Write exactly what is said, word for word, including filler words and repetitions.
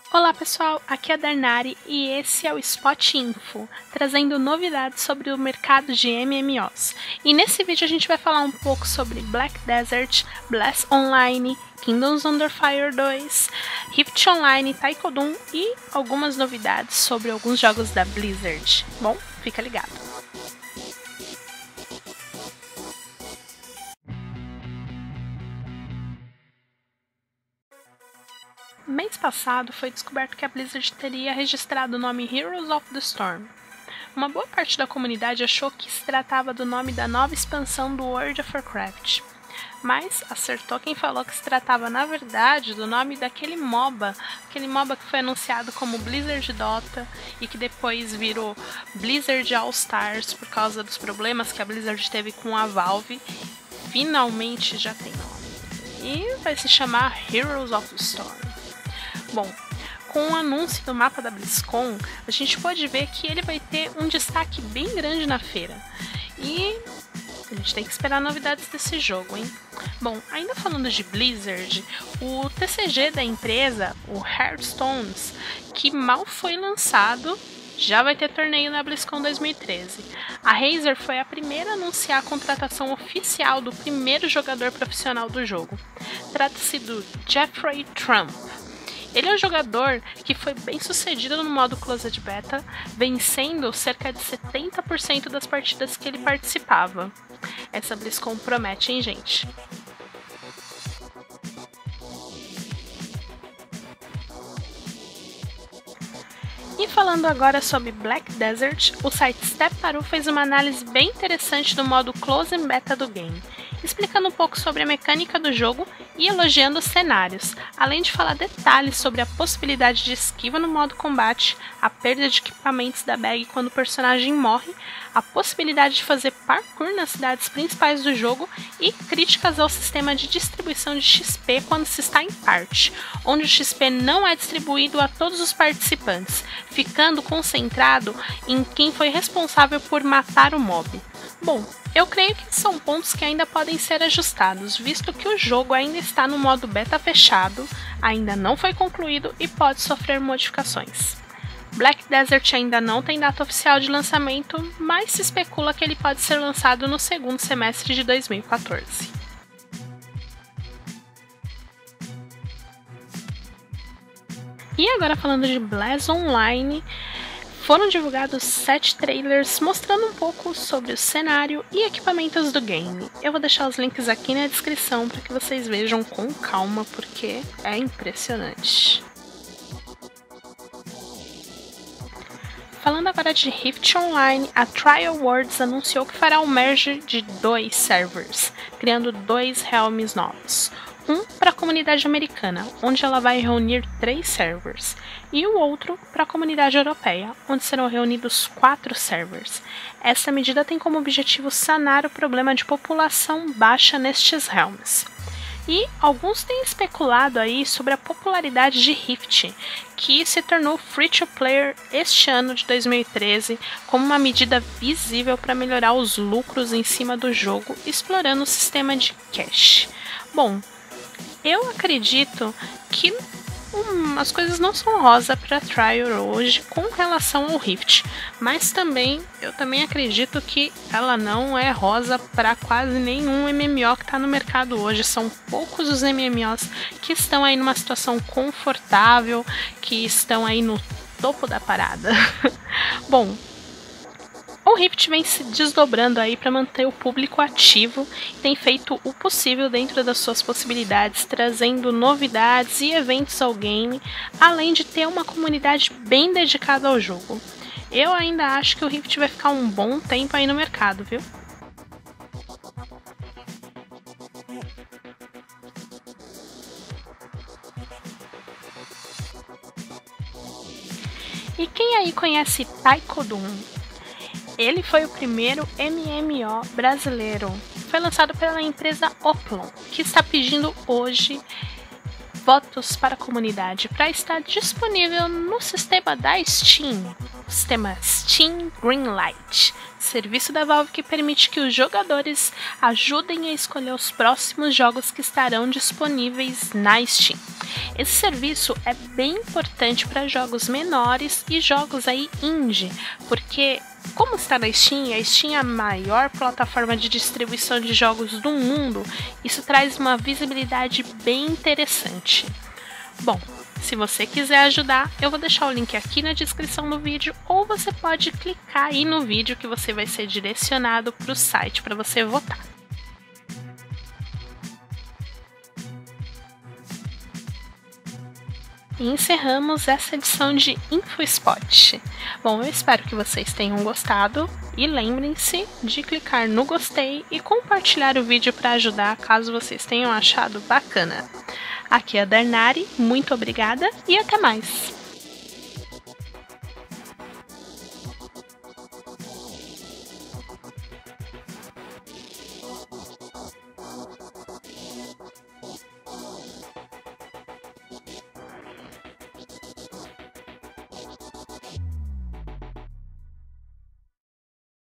Olá pessoal, aqui é a Darnari e esse é o Spot Info, trazendo novidades sobre o mercado de M M Os. E nesse vídeo a gente vai falar um pouco sobre Black Desert, Blast Online, Kingdoms Under Fire dois, Rift Online, Taiko Doom e algumas novidades sobre alguns jogos da Blizzard. Bom, fica ligado! Mês passado foi descoberto que a Blizzard teria registrado o nome Heroes of the Storm. Uma boa parte da comunidade achou que se tratava do nome da nova expansão do World of Warcraft, mas acertou quem falou que se tratava na verdade do nome daquele MOBA, aquele MOBA que foi anunciado como Blizzard Dota e que depois virou Blizzard All Stars por causa dos problemas que a Blizzard teve com a Valve. Finalmente já tem nome e vai se chamar Heroes of the Storm. Bom, com o anúncio do mapa da BlizzCon, a gente pode ver que ele vai ter um destaque bem grande na feira. E a gente tem que esperar novidades desse jogo, hein? Bom, ainda falando de Blizzard, o T C G da empresa, o Hearthstone, que mal foi lançado, já vai ter torneio na BlizzCon dois mil e treze. A Razer foi a primeira a anunciar a contratação oficial do primeiro jogador profissional do jogo. Trata-se do Jeffrey Trump. Ele é um jogador que foi bem sucedido no modo Closed Beta, vencendo cerca de setenta por cento das partidas que ele participava. Essa BlizzCon promete, hein, gente? E falando agora sobre Black Desert, o site Steptaru fez uma análise bem interessante do modo Closed Beta do game, explicando um pouco sobre a mecânica do jogo e elogiando os cenários, além de falar detalhes sobre a possibilidade de esquiva no modo combate, a perda de equipamentos da bag quando o personagem morre, a possibilidade de fazer parkour nas cidades principais do jogo e críticas ao sistema de distribuição de X P quando se está em party, onde o X P não é distribuído a todos os participantes, ficando concentrado em quem foi responsável por matar o mob. Bom, eu creio que são pontos que ainda podem ser ajustados, visto que o jogo ainda está no modo beta fechado, ainda não foi concluído e pode sofrer modificações. Black Desert ainda não tem data oficial de lançamento, mas se especula que ele pode ser lançado no segundo semestre de dois mil e quatorze. E agora falando de Blast Online, foram divulgados sete trailers mostrando um pouco sobre o cenário e equipamentos do game. Eu vou deixar os links aqui na descrição para que vocês vejam com calma, porque é impressionante. Falando agora de Rift Online, a Trial Worlds anunciou que fará um merge de dois servers, criando dois realms novos. Um para a comunidade americana, onde ela vai reunir três servers, e o outro para a comunidade europeia, onde serão reunidos quatro servers. Essa medida tem como objetivo sanar o problema de população baixa nestes realms. E alguns têm especulado aí sobre a popularidade de Rift, que se tornou free-to-player este ano de dois mil e treze como uma medida visível para melhorar os lucros em cima do jogo, explorando o sistema de cash. Bom, eu acredito que hum, as coisas não são rosa para a Trial hoje com relação ao Rift, mas também eu também acredito que ela não é rosa para quase nenhum M M O que está no mercado hoje. São poucos os M M Os que estão aí numa situação confortável, que estão aí no topo da parada. Bom, o Rift vem se desdobrando aí para manter o público ativo e tem feito o possível dentro das suas possibilidades, trazendo novidades e eventos ao game, além de ter uma comunidade bem dedicada ao jogo. Eu ainda acho que o Rift vai ficar um bom tempo aí no mercado, viu? E quem aí conhece Taiko Doom? Ele foi o primeiro M M O brasileiro. Foi lançado pela empresa Oplon, que está pedindo hoje votos para a comunidade para estar disponível no sistema da Steam, sistema Steam Greenlight, serviço da Valve que permite que os jogadores ajudem a escolher os próximos jogos que estarão disponíveis na Steam. Esse serviço é bem importante para jogos menores e jogos aí indie, porque como está na Steam, a Steam é a maior plataforma de distribuição de jogos do mundo, isso traz uma visibilidade bem interessante. Bom, se você quiser ajudar, eu vou deixar o link aqui na descrição do vídeo, ou você pode clicar aí no vídeo que você vai ser direcionado para o site para você votar. E encerramos essa edição de InfoSpot. Bom, eu espero que vocês tenham gostado e lembrem-se de clicar no gostei e compartilhar o vídeo para ajudar caso vocês tenham achado bacana. Aqui é a Darnari, muito obrigada e até mais!